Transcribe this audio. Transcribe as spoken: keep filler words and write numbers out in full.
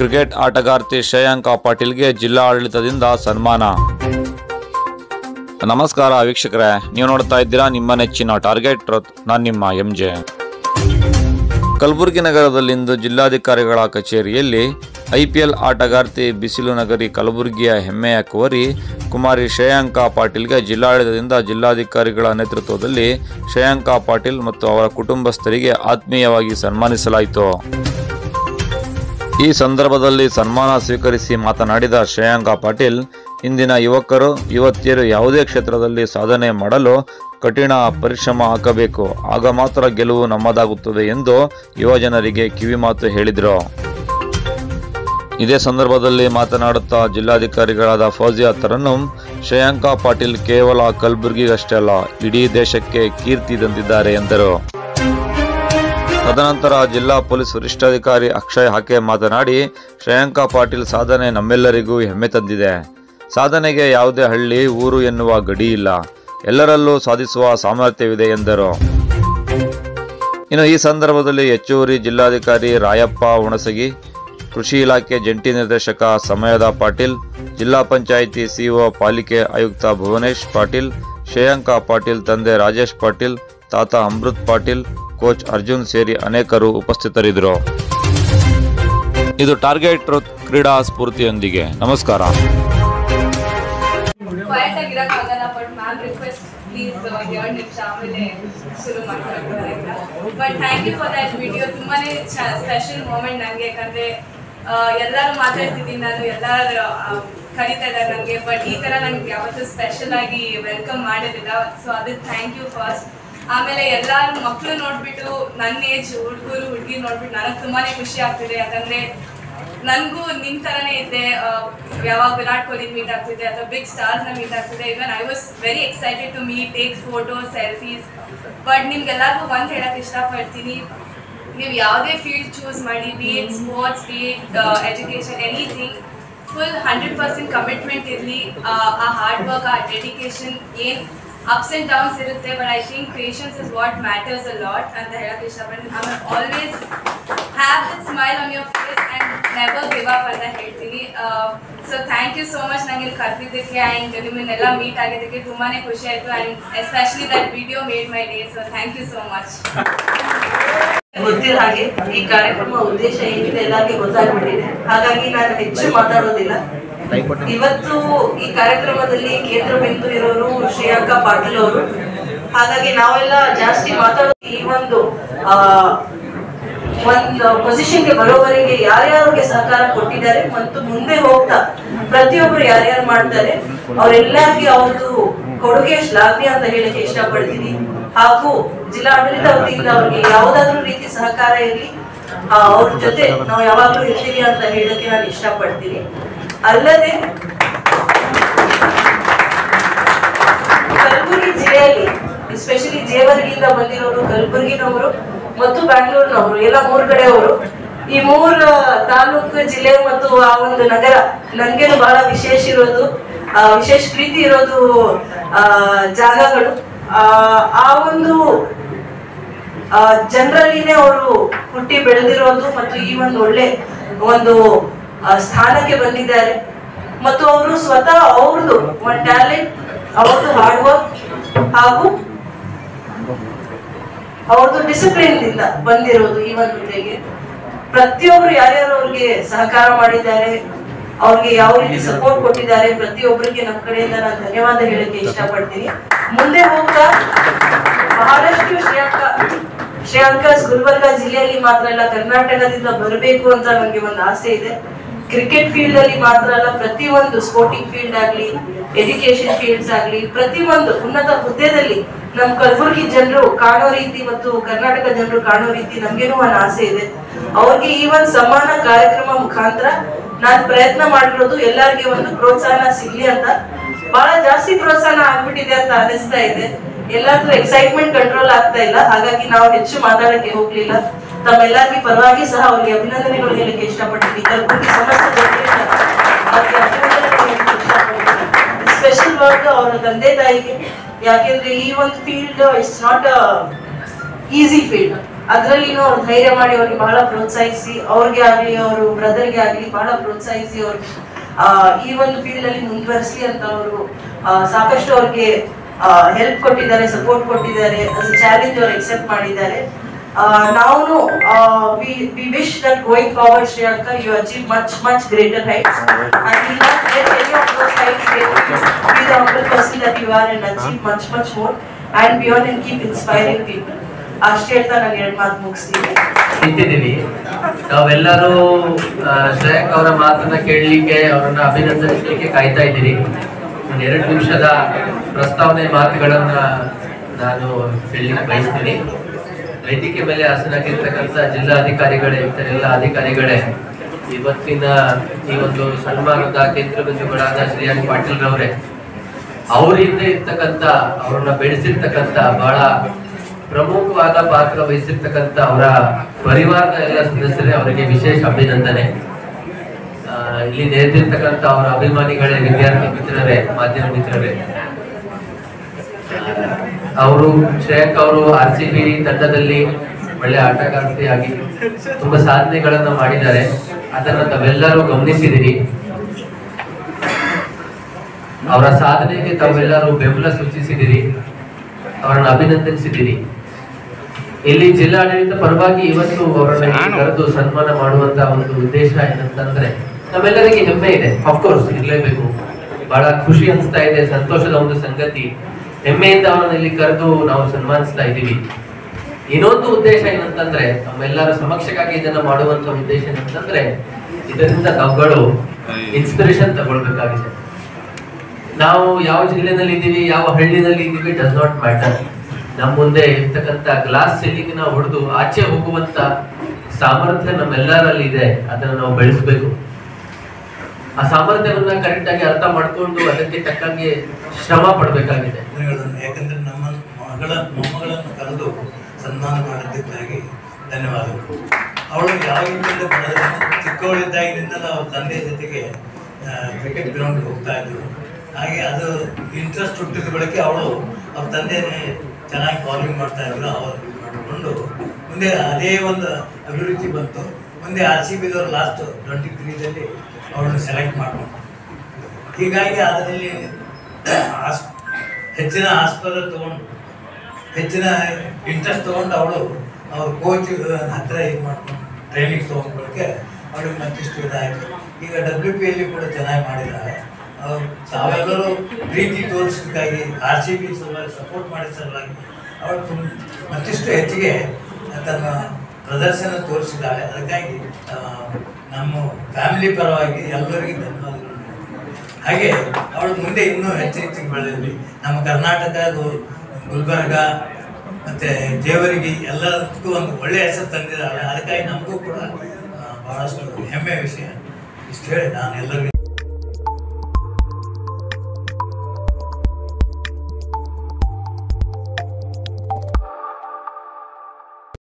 Cricket ಆಟಗಾರ್ತಿ ಶ್ರೇಯಾಂಕ ಪಾಟೀಲ್ಗೆ ಜಿಲ್ಲಾ ಆಡಳಿತದಿಂದ ಸನ್ಮಾನ. ನಮಸ್ಕಾರ ವೀಕ್ಷಕರೇ, ನೀವು ನೋಡ್ತಾ ಇದ್ದೀರಾ ನಿಮ್ಮ ನೆಚ್ಚಿನ ಟಾರ್ಗೆಟ್ ಟ್ರೂತ್. ನಾನು ನಿಮ್ಮ ಎಂ ಜೆ. ಕಲಬುರಗಿ ನಗರದಲ್ಲಿಂದು ಜಿಲ್ಲಾಧಿಕಾರಿಗಳ ಕಚೇರಿಯಲ್ಲಿ ಐಪಿಎಲ್ ಆಟಗಾರ್ತಿ ಬಿಸಿಲು ನಗರಿ ಕಲಬುರಗಿಯ ಹೆಮ್ಮೆಯ ಕುವರಿ ಕುಮಾರಿ ಶ್ರೇಯಾಂಕ ಪಾಟೀಲ್ಗೆ ಜಿಲ್ಲಾಡಳಿತದಿಂದ ಜಿಲ್ಲಾಧಿಕಾರಿಗಳ ನೇತೃತ್ವದಲ್ಲಿ ಶ್ರೇಯಾಂಕ ಪಾಟೀಲ್ ಮತ್ತು ಅವರ ಕುಟುಂಬಸ್ಥರಿಗೆ ಆತ್ಮೀಯವಾಗಿ ಸನ್ಮಾನಿಸಲಾಯಿತು. ಈ ಸಂದರ್ಭದಲ್ಲಿ ಸನ್ಮಾನ ಸ್ವೀಕರಿಸಿ ಮಾತನಾಡಿದ ಶ್ರೇಯಾಂಕ ಪಾಟೀಲ್, ಇಂದಿನ ಯುವಕರು ಯುವತಿಯರು ಯಾವುದೇ ಕ್ಷೇತ್ರದಲ್ಲಿ ಸಾಧನೆ ಮಾಡಲು ಕಠಿಣ ಪರಿಶ್ರಮ ಹಾಕಬೇಕು, ಆಗ ಮಾತ್ರ ಗೆಲುವು ನಮ್ಮದಾಗುತ್ತದೆ ಎಂದು ಯುವಜನರಿಗೆ ಕಿವಿಮಾತು ಹೇಳಿದರು. ಇದೇ ಸಂದರ್ಭದಲ್ಲಿ ಮಾತನಾಡುತ್ತಾ ಜಿಲ್ಲಾಧಿಕಾರಿಗಳಾದ ಫೌಜಿಯಾ ತರನ್ನುಮ್, ಶ್ರೇಯಾಂಕ ಪಾಟೀಲ್ ಕೇವಲ ಕಲಬುರಗಿಗಷ್ಟೇ ಅಲ್ಲ, ಇಡೀ ದೇಶಕ್ಕೆ ಕೀರ್ತಿ ತಂದಿದ್ದಾರೆ ಎಂದರು. ತದನಂತರ ಜಿಲ್ಲಾ ಪೊಲೀಸ್ ವರಿಷ್ಠಾಧಿಕಾರಿ ಅಕ್ಷಯ್ ಹಾಕೆ ಮಾತನಾಡಿ, ಶ್ರೇಯಾಂಕ ಪಾಟೀಲ್ ಸಾಧನೆ ನಮ್ಮೆಲ್ಲರಿಗೂ ಹೆಮ್ಮೆ ತಂದಿದೆ. ಸಾಧನೆಗೆ ಯಾವುದೇ ಹಳ್ಳಿ ಊರು ಎನ್ನುವ ಗಡಿ ಇಲ್ಲ, ಎಲ್ಲರಲ್ಲೂ ಸಾಧಿಸುವ ಸಾಮರ್ಥ್ಯವಿದೆ ಎಂದರು. ಇನ್ನು ಈ ಸಂದರ್ಭದಲ್ಲಿ ಹೆಚ್ಚುವರಿ ಜಿಲ್ಲಾಧಿಕಾರಿ ರಾಯಪ್ಪ ಹುಣಸಗಿ, ಕೃಷಿ ಇಲಾಖೆ ಜಂಟಿ ನಿರ್ದೇಶಕ ಸಮಯದ ಪಾಟೀಲ್, ಜಿಲ್ಲಾ ಪಂಚಾಯಿತಿ ಸಿಇಒ ಪಾಲಿಕೆ ಆಯುಕ್ತ ಭುವನೇಶ್ ಪಾಟೀಲ್, ಶ್ರೇಯಾಂಕ ಪಾಟೀಲ್ ತಂದೆ ರಾಜೇಶ್ ಪಾಟೀಲ್, ತಾತ ಅಮೃತ್ ಪಾಟೀಲ್, ಕೋಚ್ ಅರ್ಜುನ್ ಸೇರಿ ಅನೇಕರು ಉಪಸ್ಥಿತರಿದ್ದರು. ಇದು ಟಾರ್ಗೆಟ್ ಟ್ರೂತ್ ಕ್ರೀಡಾ ಸ್ಫೂರ್ತಿಯೊಂದಿಗೆ. ನಮಸ್ಕಾರ. ಎಲ್ಲರೂ ಮಾತಾಡ್ತಿದ್ದೀನಿ, ನಾನು ಎಲ್ಲರೂ ಕರೀತಾ ಇದ್ದಾರೆ ನನಗೆ, ಬಟ್ ಈ ಥರ ನಂಗೆ ಯಾವತ್ತೂ ಸ್ಪೆಷಲ್ ಆಗಿ ವೆಲ್ಕಮ್ ಮಾಡಿರಲಿಲ್ಲ. ಸೊ ಅದಕ್ಕೆ ಥ್ಯಾಂಕ್ ಯು ಫಸ್ಟ್. ಆಮೇಲೆ ಎಲ್ಲರೂ ಮಕ್ಕಳು ನೋಡಿಬಿಟ್ಟು ನನ್ನ ಏಜ್ ಹುಡುಗರು ಹುಡುಗಿ ನೋಡ್ಬಿಟ್ಟು ನನಗೆ ತುಂಬಾ ಖುಷಿ ಆಗ್ತಿದೆ. ಯಾಕಂದರೆ ನನಗೂ ನಿಮ್ಮ ಥರನೇ ಇದ್ದೆ, ಯಾವಾಗ ವಿರಾಟ್ ಕೊಹ್ಲಿ ಮೀಟ್ ಆಗ್ತಿದೆ ಅಥವಾ ಬಿಗ್ ಸ್ಟಾರ್ಸ್ನ ಮೀಟ್ ಆಗ್ತಿದೆ. Even I was very excited to meet, take photos, selfies. But ನಿಮ್ಗೆಲ್ಲರಿಗೂ ಒಂದು ಹೇಳೋಕ್ಕೆ ಇಷ್ಟಪಡ್ತೀನಿ, ನೀವು ಯಾವುದೇ ಫೀಲ್ಡ್ ಚೂಸ್ ಮಾಡಿ, be it sports, be it education, anything, full hundred percent commitment ಇರಲಿ. ಆ ಹಾರ್ಡ್ ವರ್ಕ್, ಆ ಡೆಡಿಕೇಶನ್, ಏನು ಅಪ್ಸ್ ಆ್ಯಂಡ್ ಡೌನ್ಸ್ ಇರುತ್ತೆ, but I think patience is what matters a lot ಅಂತ ಹೇಳೋಕ್ಕೆ ಇಷ್ಟಪಡ್ತೀನಿ. ಆಮೇಲೆ always have that smile on your face and never give up ಅಂತ ಹೇಳ್ತೀನಿ. So thank you so much ನನಗೆ ಇಲ್ಲಿ ಕರೆದಿದ್ದಕ್ಕೆ ಆ್ಯಂಡ್ ನಿಮ್ಮನ್ನೆಲ್ಲ ಮೀಟ್ ಆಗಿದ್ದಕ್ಕೆ ತುಂಬಾ ಖುಷಿ ಆಯಿತು. And especially that video made my day. So thank you so much. ಗೊತ್ತಿರೋ ಹಾಗೆ ಈ ಕಾರ್ಯಕ್ರಮ ಉದ್ದೇಶ ಏನಿದೆ ಎಲ್ಲರಿಗೆ ಗೊತ್ತಾಗ್ಬಿಟ್ಟಿದೆ, ಹಾಗಾಗಿ ನಾನು ಹೆಚ್ಚು ಮಾತಾಡೋದಿಲ್ಲ. ಇವತ್ತು ಈ ಕಾರ್ಯಕ್ರಮದಲ್ಲಿ ಕೇಂದ್ರ ಬಿಂದು ಇರೋರು ಶ್ರೇಯಾಂಕ ಪಾಟೀಲ್ ಅವರು, ಹಾಗಾಗಿ ನಾವೆಲ್ಲ ಜಾಸ್ತಿ ಮಾತಾಡೋದು ಈ ಒಂದು ಆ ಒಂದು ಪೊಸಿಷನ್ಗೆ ಬರೋವರೆಗೆ ಯಾರ್ಯಾರಿಗೆ ಸಹಕಾರ ಕೊಟ್ಟಿದ್ದಾರೆ ಮತ್ತು ಮುಂದೆ ಹೋಗ್ತಾ ಪ್ರತಿಯೊಬ್ರು ಯಾರ್ಯಾರು ಮಾಡ್ತಾರೆ ಅವರೆಲ್ಲರಿಗೆ ಅವ್ರದ್ದು ಕೊಡುಗೆ ಶ್ಲಾಘ್ಯ ಅಂತ ಹೇಳಕ್ಕೆ ಇಷ್ಟಪಡ್ತೀನಿ. ಹಾಗೂ ಜಿಲ್ಲಾಡಳಿತ ವತಿಯಿಂದ ಅವ್ರಿಗೆ ಯಾವುದಾದ್ರೂ ರೀತಿ ಸಹಕಾರ ಇರಲಿ, ಅವ್ರ ಜೊತೆ ನಾವು ಯಾವಾಗ್ಲೂ ಇರ್ತೀವಿ ಅಂತ ಹೇಳಕ್ಕೆ ನಾನು ಇಷ್ಟಪಡ್ತೀನಿ. ಅಲ್ಲದೆ ಕಲಬುರಗಿ ಜಿಲ್ಲೆಯಲ್ಲಿ ಎಸ್ಪೆಷಲಿ ಜೇವರ್ಗಿಯಿಂದ ಬಂದಿರೋರು, ಕಲಬುರಗಿನವರು ಮತ್ತು ಬ್ಯಾಂಗ್ಳೂರಿನವರು, ಎಲ್ಲ ಮೂರು ಕಡೆಯವರು. ಈ ಮೂರು ತಾಲೂಕು, ಜಿಲ್ಲೆ ಮತ್ತು ಆ ಒಂದು ನಗರ ನನ್ಗೇನು ಬಹಳ ವಿಶೇಷ ಇರೋದು, ವಿಶೇಷ ಪ್ರೀತಿ ಇರೋದು ಆ ಜಾಗಗಳು. ಆ ಆ ಒಂದು ಜನರಲ್ಲಿನೇ ಅವರು ಹುಟ್ಟಿ ಬೆಳೆದಿರೋದು ಮತ್ತು ಈ ಒಂದು ಒಳ್ಳೆ ಒಂದು ಸ್ಥಾನಕ್ಕೆ ಬಂದಿದ್ದಾರೆ. ಮತ್ತು ಅವರು ಸ್ವತಃ ಅವ್ರದ್ದು ಒಂದು ಟ್ಯಾಲೆಂಟ್, ಅವ್ರದ್ದು ಹಾರ್ಡ್ ವರ್ಕ್ ಹಾಗೂ ಅವ್ರದ್ದು ಡಿಸಿಪ್ಲಿನ್ ಇಂದ ಬಂದಿರೋದು ಈ ಒಂದು ಹುದ್ದೆಗೆ. ಪ್ರತಿಯೊಬ್ರು ಯಾರ್ಯಾರು ಅವ್ರಿಗೆ ಸಹಕಾರ ಮಾಡಿದ್ದಾರೆ, ಅವ್ರಿಗೆ ಯಾವ ರೀತಿ ಸಪೋರ್ಟ್ ಕೊಟ್ಟಿದ್ದಾರೆ, ಪ್ರತಿಯೊಬ್ಬರಿಗೆ ನಮ್ಮ ಕಡೆಯಿಂದ ನಾನು ಧನ್ಯವಾದ ಹೇಳಕ್ಕೆ ಇಷ್ಟಪಡ್ತೀನಿ. ಮುಂದೆ ಹೋಗ್ತಾ ಬಹಳಷ್ಟು ಶ್ರೇಯಾಂಕ ಶ್ರೇಯಾಂಕ ಗುಲ್ಬರ್ಗ ಜಿಲ್ಲೆಯಲ್ಲಿ ಮಾತ್ರ ಅಲ್ಲ, ಕರ್ನಾಟಕದಿಂದ ಬರಬೇಕು ಅಂತ ನನಗೆ ಒಂದು ಆಸೆ ಇದೆ. ಕ್ರಿಕೆಟ್ ಫೀಲ್ಡ್ ಅಲ್ಲಿ ಮಾತ್ರ ಅಲ್ಲ, ಪ್ರತಿಯೊಂದು ಸ್ಪೋರ್ಟಿಂಗ್ ಫೀಲ್ಡ್ ಆಗ್ಲಿ, ಎಜುಕೇಶನ್ ಫೀಲ್ಡ್ಸ್ ಆಗ್ಲಿ, ಪ್ರತಿಯೊಂದು ಉನ್ನತ ಹುದ್ದೆದಲ್ಲಿ ನಮ್ ಕಲಬುರಗಿ ಜನರು ಕಾಣೋ ರೀತಿ ಮತ್ತು ಕರ್ನಾಟಕ ಜನರು ಕಾಣೋ ರೀತಿ ನಮ್ಗೇನು ಒಂದು ಆಸೆ ಇದೆ. ಅವ್ರಿಗೆ ಈ ಒಂದು ಸಮ್ಮಾನ ಕಾರ್ಯಕ್ರಮ ಮುಖಾಂತರ ನಾನ್ ಪ್ರಯತ್ನ ಮಾಡಿರೋದು ಎಲ್ಲರಿಗೆ ಒಂದು ಪ್ರೋತ್ಸಾಹ ಸಿಗ್ಲಿ ಅಂತ. ಬಹಳ ಜಾಸ್ತಿ ಪ್ರೋತ್ಸಾಹ ಆಗ್ಬಿಟ್ಟಿದೆ ಅಂತ ಅನಿಸ್ತಾ ಇದೆ. ಎಲ್ಲಾದ್ರೂ ಎಕ್ಸೈಟ್ಮೆಂಟ್ ಕಂಟ್ರೋಲ್ ಆಗ್ತಾ ಇಲ್ಲ, ಹಾಗಾಗಿ ನಾವು ಹೆಚ್ಚು ಮಾತಾಡಕ್ಕೆ ಹೋಗ್ಲಿಲ್ಲ. ತಮ್ಮೆಲ್ಲರಿಗೂ ಪರವಾಗಿ ಸಹ ಅವ್ರಿಗೆ ಅಭಿನಂದನೆಗಳು ಹೇಳಕ್ಕೆ ಇಷ್ಟಪಡ್ತೀನಿ. ಕಲಬುರಗಿ ಸಮಸ್ತ ಜನರಿಗೆ ಅವ್ರಿಗೆ ಅಭಿನಂದನೆಗಳು ಹೇಳಕ್ಕೆ ಇಷ್ಟಪಡ್ತೀನಿ. ಸ್ಪೆಷಲ್ ವರ್ಕ್ ಅವರ ತಂದೆ ತಾಯಿಗೆ, ಯಾಕೆಂದ್ರೆ ಈ ಒಂದು field it's not a easy field. ಅದರಲ್ಲಿನೂ ಅವ್ರು ಧೈರ್ಯ ಮಾಡಿ ಅವ್ರಿಗೆ ಬಹಳ ಪ್ರೋತ್ಸಾಹಿಸಿ, ಅವ್ರಿಗೆ ಆಗ್ಲಿ ಅವ್ರ ಬ್ರದರ್ಗೆ ಆಗ್ಲಿ ಬಹಳ ಪ್ರೋತ್ಸಾಹಿಸಿ ಅವ್ರು ಆ ಈ ಒಂದು ಫೀಲ್ಡ್ ಅಲ್ಲಿ ಮುಂದುವರಿಸಿ ಅಂತ ಅವರು ಸಾಕಷ್ಟು ಅವ್ರಿಗೆ ಹೆಲ್ಪ್ ಕೊಟ್ಟಿದ್ದಾರೆ, ಸಪೋರ್ಟ್ ಕೊಟ್ಟಿದ್ದಾರೆ. ಅಸ್ ಚಾಲೆಂಜ್ ಅವ್ರು ಎಕ್ಸೆಪ್ಟ್ ಮಾಡಿದ್ದಾರೆ. ನಾವು we we wish that going forward Shreyanka you achieve much much greater heights and will not get any of those heights. Be the humble person that you are and achieve much much more and beyond and keep inspiring people. ಅಷ್ಟೇ ಹೇಳ್ತಾ ನಾನು ಎರಡು ಮಾತು ಮುಗಿಸ್ತೀನಿ. ನಿಂತಿದ್ದೀವಿ ನಾವೆಲ್ಲರೂ ಶ್ರೇಯಾಂಕ್ ಅವರ ಮಾತನ್ನ ಕೇಳಲಿಕ್ಕೆ, ಅವರನ್ನ ಅಭಿನಂದಿಸಲಿಕ್ಕೆ ಕಾಯ್ತಾ ಇದ್ದೀರಿ. ಒಂದು ಎರಡು ನಿಮಿಷದ ಪ್ರಸ್ತಾವನೆ ಮಾತುಗಳನ್ನ ನಾನು ಹೇಳಲಿಕ್ಕೆ ಬಯಸ್ತೀನಿ. ವೇದಿಕೆ ಮೇಲೆ ಆಸನಾಗಿರ್ತಕ್ಕಂಥ ಜಿಲ್ಲಾಧಿಕಾರಿಗಳೇ, ಇತರೆಲ್ಲ ಅಧಿಕಾರಿಗಳೇ, ಇವತ್ತಿನ ಈ ಒಂದು ಸನ್ಮಾನದ ಕೇಂದ್ರ ಬಿಂದುಗಳಾದ ಶ್ರೇಯಾಂಕ್ ಪಾಟೀಲ್ ರವರೇ, ಅವರಿಂದ ಇರ್ತಕ್ಕಂಥ ಅವ್ರನ್ನ ಬೆಳೆಸಿರ್ತಕ್ಕಂಥ ಬಹಳ ಪ್ರಮುಖವಾದ ಪಾತ್ರ ವಹಿಸಿರ್ತಕ್ಕಂಥ ಅವರ ಪರಿವಾರದ ಎಲ್ಲ ಸದಸ್ಯರೇ, ಅವರಿಗೆ ವಿಶೇಷ ಅಭಿನಂದನೆ. ಇಲ್ಲಿ ನೆರೆದಿರ್ತಕ್ಕಂಥ ಅವರ ಅಭಿಮಾನಿಗಳೇ, ವಿದ್ಯಾರ್ಥಿ ಮಿತ್ರರೇ, ಮಾಧ್ಯಮ ಮಿತ್ರರೇ, ಅವರು ಶ್ರೇಯಾಂಕ್ ಅವರು ಆರ್ ಸಿ ಬಿ ತಂಡದಲ್ಲಿ ಒಳ್ಳೆ ಆಟಗಾರ್ತಿಯಾಗಿ ತುಂಬಾ ಸಾಧನೆಗಳನ್ನ ಮಾಡಿದ್ದಾರೆ. ಅದನ್ನ ತಾವೆಲ್ಲರೂ ಗಮನಿಸಿದಿರಿ. ಅವರ ಸಾಧನೆಗೆ ತಾವೆಲ್ಲರೂ ಬೆಂಬಲ ಸೂಚಿಸಿದಿರಿ, ಅವರನ್ನು ಅಭಿನಂದಿಸಿದಿರಿ. ಇಲ್ಲಿ ಜಿಲ್ಲಾಡಳಿತ ಪರವಾಗಿ ಇವತ್ತು ಅವರನ್ನ ಕರೆದು ಸನ್ಮಾನ ಮಾಡುವಂತ ಒಂದು ಉದ್ದೇಶ ಏನಂತಂದ್ರೆ, ನಮ್ಮೆಲ್ಲರಿಗೆ ಹೆಮ್ಮೆ ಇದೆ, ಅಫ್ಕೋರ್ಸ್ ಇರ್ಲೇಬೇಕು. ಬಹಳ ಖುಷಿ ಅನಿಸ್ತಾ ಇದೆ, ಸಂತೋಷದ ಒಂದು ಸಂಗತಿ. ಹೆಮ್ಮೆಯಿಂದ ಅವರನ್ನ ಇಲ್ಲಿ ಕರೆದು ನಾವು ಸನ್ಮಾನಿಸ್ತಾ ಇದ್ದೀವಿ. ಇನ್ನೊಂದು ಉದ್ದೇಶ ಏನಂತಂದ್ರೆ, ನಮ್ಮೆಲ್ಲರ ಸಮಕ್ಷಕ್ಕಾಗಿ ಇದನ್ನ ಮಾಡುವಂತ ಉದ್ದೇಶ ಏನಂತಂದ್ರೆ, ಇದರಿಂದ ನಾವುಗಳು ಇನ್ಸ್ಪಿರೇಷನ್ ತಗೊಳ್ಬೇಕಾಗಿದೆ. ನಾವು ಯಾವ ಜಿಲ್ಲೆನಲ್ಲಿ ಇದ್ದೀವಿ, ಯಾವ ಹಳ್ಳಿನಲ್ಲಿ ಇದ್ದೀವಿ, ಡಸ್ ನಾಟ್ ಮ್ಯಾಟರ್. ನಮ್ಮ ಮುಂದೆ ಇರ್ತಕ್ಕಂಥ ಗ್ಲಾಸ್ ಸೀಲಿಂಗ್ ನ ಹೊಡೆದು ಆಚೆ ಹೋಗುವಂತ ಸಾಮರ್ಥ್ಯ ನಮ್ಮೆಲ್ಲರಲ್ಲಿ ಇದೆ. ಅದನ್ನ ನಾವು ಬೆಳೆಸಬೇಕು. ಆ ಸಾಮರ್ಥ್ಯವನ್ನ ಕರೆಕ್ಟ್ ಆಗಿ ಅರ್ಥ ಮಾಡ್ಕೊಂಡು ಅದಕ್ಕೆ ತಕ್ಕಂಗೆ ಶ್ರಮ ಪಡಬೇಕಾಗಿದೆ. ಯಾಕಂದ್ರೆ ನಮ್ಮ ಮಗಳ ಮೊಮ್ಮಗಳನ್ನು ಕರೆದು ಸನ್ಮಾನ ಮಾಡಿದ್ದಕ್ಕಾಗಿ ಧನ್ಯವಾದಗಳು. ಅವಳು ಯಾವಾಗಿಂದ ಚಿಕ್ಕವಳಿದ್ದಾಗಿನಿಂದ ಅವ್ರ ತಂದೆ ಜೊತೆಗೆ ಕ್ರಿಕೆಟ್ ಗ್ರೌಂಡ್ಗೆ ಹೋಗ್ತಾ ಇದ್ರು. ಹಾಗೆ ಅದು ಇಂಟ್ರೆಸ್ಟ್ ಹುಟ್ಟಿದ ಬಳಕೆ ಅವಳು ಅವ್ರ ತಂದೆನೇ ಚೆನ್ನಾಗಿ ಬೌಲಿಂಗ್ ಮಾಡ್ತಾ ಇದ್ರು. ಅವರು ಮಾಡಿಕೊಂಡು ಮುಂದೆ ಅದೇ ಒಂದು ಅಭಿರುಚಿ ಬಂತು. ಮುಂದೆ ಆರ್ ಸಿ ಬಿದವರು ಲಾಸ್ಟ್ ಟ್ವೆಂಟಿ ತ್ರೀದಲ್ಲಿ ಅವಳನ್ನು ಸೆಲೆಕ್ಟ್ ಮಾಡ್ಕೊಂಡು, ಹೀಗಾಗಿ ಅದರಲ್ಲಿ ಆಸ್ ಹೆಚ್ಚಿನ ಆಸ್ಪದ ತೊಗೊಂಡು ಹೆಚ್ಚಿನ ಇಂಟ್ರೆಸ್ಟ್ ತೊಗೊಂಡು ಅವಳು ಅವ್ರ ಕೋಚ್ ಹತ್ತಿರ ಇದು ಮಾಡ್ಕೊಂಡು ಟ್ರೈನಿಂಗ್ ತೊಗೊಂಡ್ಕೊಳಕ್ಕೆ ಅವಳಿಗೆ ಮತ್ತಿಷ್ಟು ಇದಾಯಿತು. ಈಗ ಡಬ್ಲ್ಯೂ ಪಿ ಎಲ್ಲಿ ಕೂಡ ಚೆನ್ನಾಗಿ ಮಾಡಿದ್ದಾರೆ. ಅವ್ರು ತಾವೆಲ್ಲರೂ ಪ್ರೀತಿ ತೋರಿಸೋದಕ್ಕಾಗಿ ಆರ್ ಸಿ ಬಿ ಸಲುವಾಗಿ ಸಪೋರ್ಟ್ ಮಾಡಿದ ಸಲುವಾಗಿ ಅವಳು ತುಂಬ ಮತ್ತಿಷ್ಟು ಹೆಚ್ಚಿಗೆ ತನ್ನ ಪ್ರದರ್ಶನ ತೋರಿಸಿದ್ದಾಳೆ. ಅದಕ್ಕಾಗಿ ನಮ್ಮ ಫ್ಯಾಮಿಲಿ ಪರವಾಗಿ ಎಲ್ಲರಿಗೂ ಧನ್ಯವಾದಗಳು. ಹಾಗೆ ಅವಳು ಮುಂದೆ ಇನ್ನೂ ಹೆಚ್ಚು ಹೆಚ್ಚಿಗೆ ಬೆಳೆದಿದ್ವಿ. ನಮ್ಮ ಕರ್ನಾಟಕ, ಗುಲ್ಬರ್ಗ ಮತ್ತು ಜೇವರ್ಗಿ ಎಲ್ಲದಕ್ಕೂ ಒಂದು ಒಳ್ಳೆಯ ಹೆಸರು ತಂದಿದ್ದಾಳೆ. ಅದಕ್ಕಾಗಿ ನಮಗೂ ಕೂಡ ಬಹಳಷ್ಟು ಹೆಮ್ಮೆಯ ವಿಷಯ. ಇಷ್ಟು ಹೇಳಿ ನಾನು ಎಲ್ಲರಿಗೂ